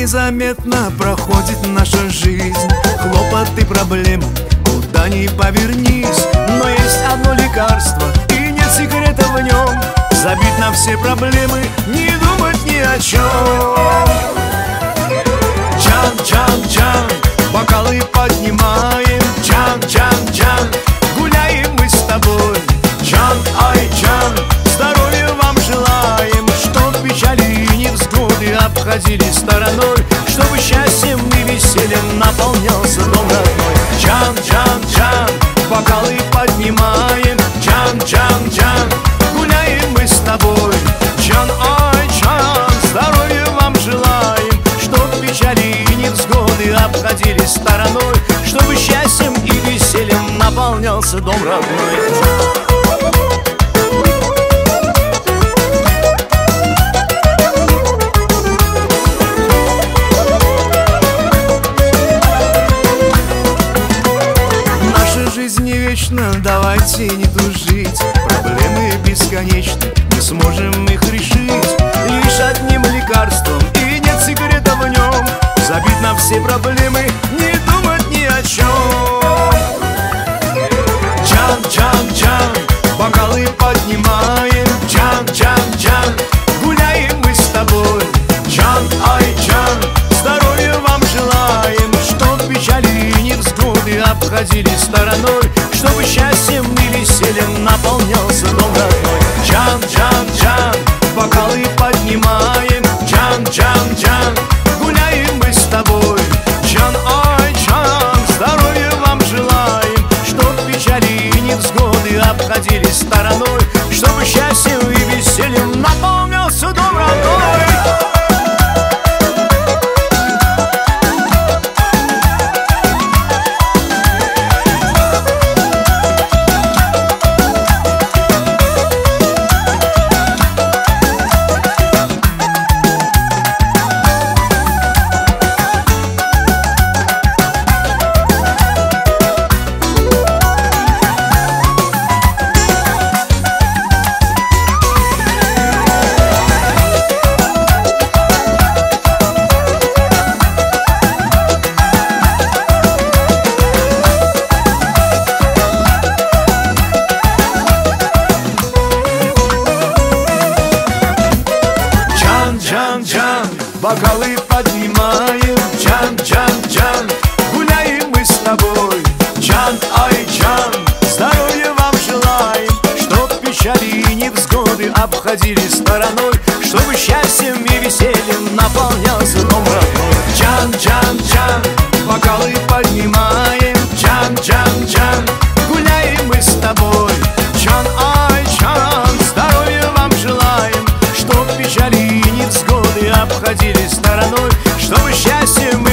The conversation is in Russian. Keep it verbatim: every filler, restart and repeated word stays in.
незаметно проходит наша жизнь. Хлопоты, проблемы, куда ни повернись. Но есть одно лекарство, и нет секрета в нем. Забить на все проблемы, не думать ни о чем. Джан, джан, джан, бокалы поднимаем. Джан, джан, джан, гуляем мы с тобой. Джан, ай, джан, здоровья вам желаем. Чтоб печали и невзгоды обходили стороной, чтобы счастьем и весельем наполнялся дом родной. Джан, джан, джан, бокалы поднимаем. Джан, джан, джан, гуляем мы с тобой. Джан, ай, джан, здоровья вам желаем. Чтоб печали и невзгоды обходили стороной, чтобы счастьем и весельем наполнялся дом родной. Жизнь не вечна, давайте не тужить. Проблемы бесконечны, не сможем их решить лишь одним лекарством, и нет секрета в нем. Забить на все проблемы, не думать ни о чем. Джан, джан, джан, бокалы поднимаем. Джан, джан, джан, гуляем мы с тобой. Джан, ай, джан, здоровья вам желаем. Чтоб печали и невзгоды обходили стороной, чтобы счастьем и весельем наполнялся дом родной. Джан, джан, джан, бокалы поднимаем. Джан, джан, джан, гуляем мы с тобой. Джан, ай, джан, здоровья вам желаем. Чтоб печали и невзгоды обходили стороной, чтобы счастьем и весельем наполнялся дом родной. Бокалы поднимаем. Джан, джан, джан, гуляем мы с тобой. Джан, ай, джан, здоровья вам желаем. Чтоб печали и невзгоды обходили стороной, чтобы счастьем и весельем наполнялся дом родной. Джан, джан, джан, бокалы поднимаем. Джан, джан, джан, гуляем мы с тобой. Джан, ай, джан, здоровья вам желаем. Чтоб печали и невзгоды обходили стороной, чтобы счастьем